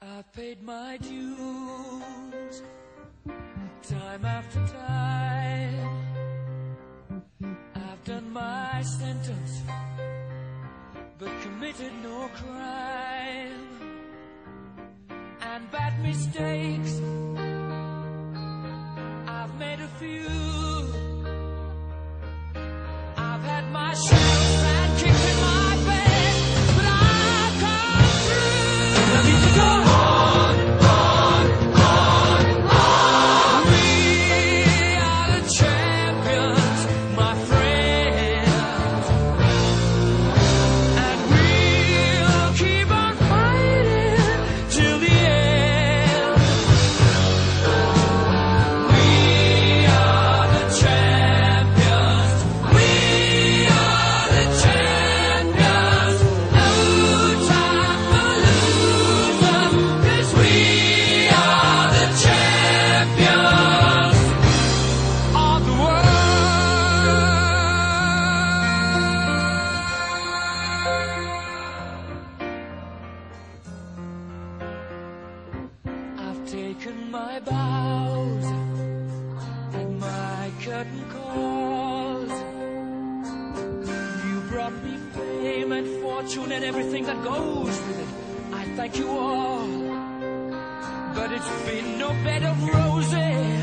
I've paid my dues, time after time. I've done my sentence, but committed no crime. And bad mistakes, I've made a few. I've had my share of sand kicked in my bed, but I've come through. I need to go on, on, on, on. We are the champions, my friends, and we'll keep on fighting till the end. We are the champions. We are the champions. No time for losers, 'cause we are the champions of the world. I've taken my bows and my curtain calls. You brought me fame and fortune and everything that goes with it. I thank you all, but it's been no bed of roses.